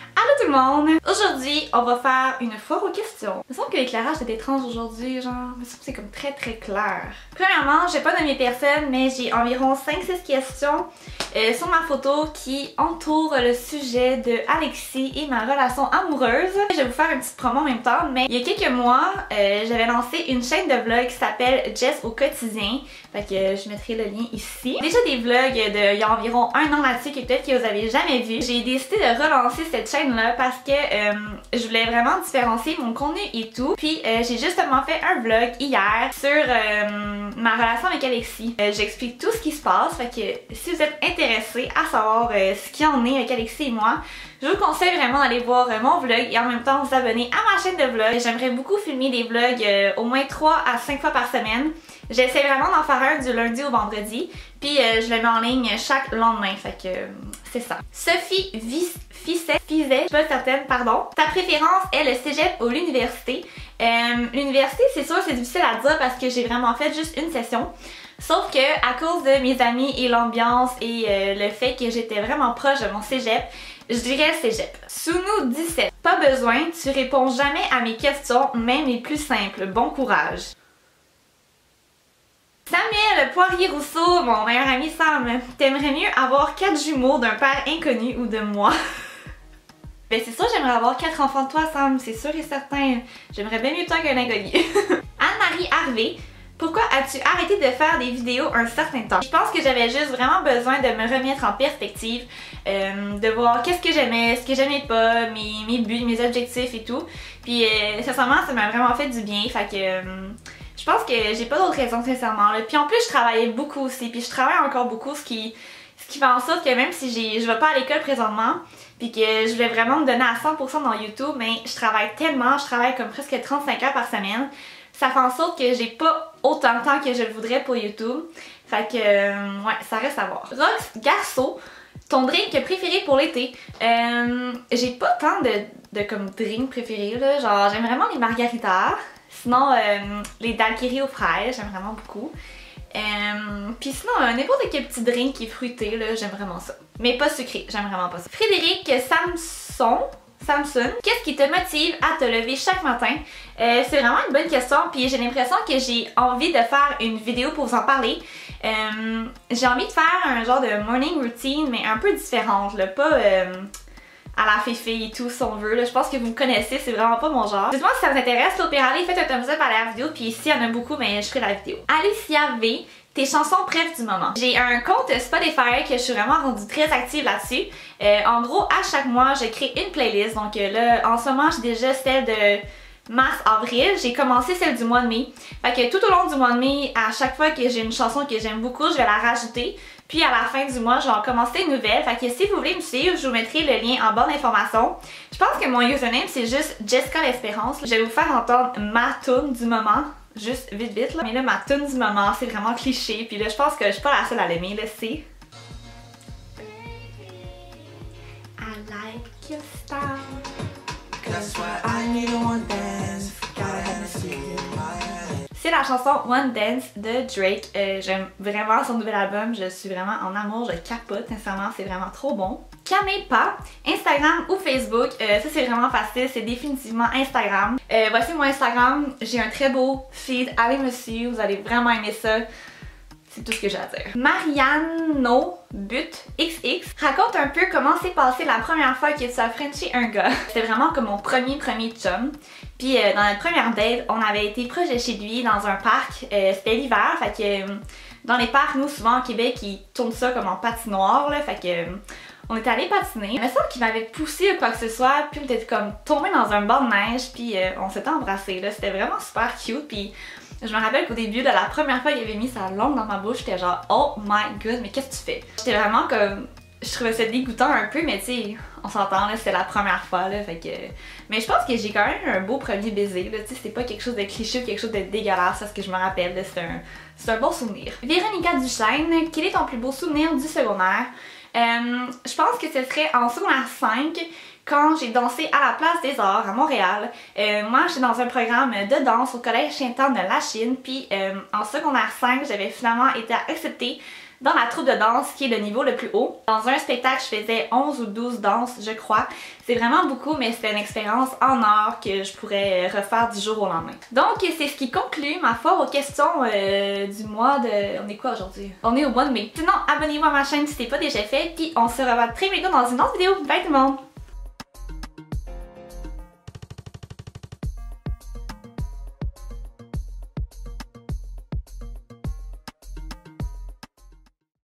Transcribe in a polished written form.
Allô tout le monde! Aujourd'hui, on va faire une foire aux questions. Il me semble que l'éclairage est étrange aujourd'hui, genre, il me semble que c'est comme très clair. Premièrement, j'ai pas nommé personne, mais j'ai environ 5-6 questions sur ma photo qui entourent le sujet de Alexis et ma relation amoureuse. Je vais vous faire une petite promo en même temps, mais il y a quelques mois, j'avais lancé une chaîne de vlog qui s'appelle Jess au quotidien. Fait que je mettrai le lien ici. Déjà des vlogs il y a environ un an là-dessus que peut-être que vous avez jamais vu. J'ai décidé de relancer cette chaîne-là parce que je voulais vraiment différencier mon contenu et tout. Puis j'ai justement fait un vlog hier sur ma relation avec Alexis. J'explique tout ce qui se passe. Fait que si vous êtes intéressés à savoir ce qu'il en est avec Alexis et moi, je vous conseille vraiment d'aller voir mon vlog et en même temps vous abonner à ma chaîne de vlog. J'aimerais beaucoup filmer des vlogs au moins 3 à 5 fois par semaine. J'essaie vraiment d'en faire un du lundi au vendredi, puis je le mets en ligne chaque lendemain, fait que c'est ça. Sophie Fizet, je suis pas certaine, pardon. Ta préférence est le cégep ou l'université? L'université, c'est sûr, c'est difficile à dire parce que j'ai vraiment fait juste une session. Sauf que à cause de mes amis et l'ambiance et le fait que j'étais vraiment proche de mon cégep, je dirais cégep. Sounou 17. Pas besoin, tu réponds jamais à mes questions, même les plus simples. Bon courage. Samuel Poirier-Rousseau, mon meilleur ami Sam, t'aimerais mieux avoir 4 jumeaux d'un père inconnu ou de moi? Ben c'est sûr, j'aimerais avoir 4 enfants de toi, Sam, c'est sûr et certain. J'aimerais bien mieux toi qu'un inconnu. Anne-Marie Harvey, pourquoi as-tu arrêté de faire des vidéos un certain temps? Je pense que j'avais juste vraiment besoin de me remettre en perspective, de voir qu'est-ce que j'aimais, ce que j'aimais pas, mes buts, mes objectifs et tout. Puis sincèrement, ça m'a vraiment fait du bien, fait que... je pense que j'ai pas d'autre raison sincèrement là. Puis en plus je travaillais beaucoup aussi, puis je travaille encore beaucoup, ce qui fait en sorte que même si je vais pas à l'école présentement, puis que je vais vraiment me donner à 100% dans YouTube, mais je travaille tellement, je travaille comme presque 35 heures par semaine, ça fait en sorte que j'ai pas autant de temps que je le voudrais pour YouTube. Fait que ouais, ça reste à voir. Rox Garceau, ton drink préféré pour l'été? J'ai pas tant de comme drink préféré là, genre j'aime vraiment les margaritas. Sinon, les daiquiris aux fraises, j'aime vraiment beaucoup. Puis sinon, n'importe quel petit drink qui est fruité, là, j'aime vraiment ça. Mais pas sucré, j'aime vraiment pas ça. Frédéric Samson, qu'est-ce qui te motive à te lever chaque matin? C'est vraiment une bonne question, puis j'ai l'impression que j'ai envie de faire une vidéo pour vous en parler. J'ai envie de faire un genre de morning routine, mais un peu différente, là, pas... à la féfé et tout si on veut là. Je pense que vous me connaissez, c'est vraiment pas mon genre. Dites-moi si ça vous intéresse, au pire allez, faites un thumbs up à la vidéo, puis s'il y en a beaucoup, ben je ferai la vidéo. Alicia V, tes chansons préf du moment. J'ai un compte Spotify que je suis vraiment rendue très active là-dessus. En gros, à chaque mois, je crée une playlist. Donc là, en ce moment, j'ai déjà celle de mars-avril. J'ai commencé celle du mois de mai. Fait que tout au long du mois de mai, à chaque fois que j'ai une chanson que j'aime beaucoup, je vais la rajouter. Puis à la fin du mois, je vais en commencer une nouvelle. Fait que si vous voulez me suivre, je vous mettrai le lien en barre d'informations. Je pense que mon username, c'est juste Jessica l'Espérance. Je vais vous faire entendre ma tune du moment. Juste vite là. Mais là, ma tune du moment, c'est vraiment cliché. Puis là, je pense que je suis pas la seule à l'aimer, là, c'est... I like your style. C'est la chanson One Dance de Drake. J'aime vraiment son nouvel album, je suis vraiment en amour, je capote, sincèrement, c'est vraiment trop bon. Camépa, Instagram ou Facebook, ça c'est vraiment facile, c'est définitivement Instagram. Voici mon Instagram, j'ai un très beau feed, allez me suivre, vous allez vraiment aimer ça. C'est tout ce que j'ai à dire. Mariano But XX, raconte un peu comment s'est passé la première fois que tu as frenché un gars. C'était vraiment comme mon premier chum. Puis dans notre première date, on avait été proche de chez lui dans un parc. C'était l'hiver, fait que dans les parcs, nous souvent au Québec, ils tournent ça comme en patinoire là, fait que on était allé patiner. Il me semble qu'il m'avait poussé ou quoi que ce soit, puis on était comme tombé dans un banc de neige, puis on s'était embrassé là. C'était vraiment super cute, puis je me rappelle qu'au début, là, la première fois qu'il avait mis sa langue dans ma bouche, j'étais genre oh my god, mais qu'est-ce que tu fais? J'étais vraiment comme... je trouvais ça dégoûtant un peu, mais tu sais, on s'entend là, c'était la première fois là, fait que... Mais je pense que j'ai quand même un beau premier baiser là, tu sais, c'était pas quelque chose de cliché ou quelque chose de dégueulasse, c'est ce que je me rappelle, là, c'est un bon souvenir. Véronica Duchesne, quel est ton plus beau souvenir du secondaire? Je pense que ce serait en secondaire 5, quand j'ai dansé à la Place des Arts à Montréal. Moi, j'étais dans un programme de danse au Collège Sainte-Anne de Lachine, puis en secondaire 5, j'avais finalement été acceptée dans la troupe de danse qui est le niveau le plus haut. Dans un spectacle, je faisais 11 ou 12 danses, je crois. C'est vraiment beaucoup, mais c'était une expérience en or que je pourrais refaire du jour au lendemain. Donc, c'est ce qui conclut ma foire aux questions du mois de... On est quoi aujourd'hui? On est au mois de mai. Sinon, abonnez-vous à ma chaîne si ce n'est pas déjà fait, puis on se revoit très bientôt dans une autre vidéo. Bye tout le monde!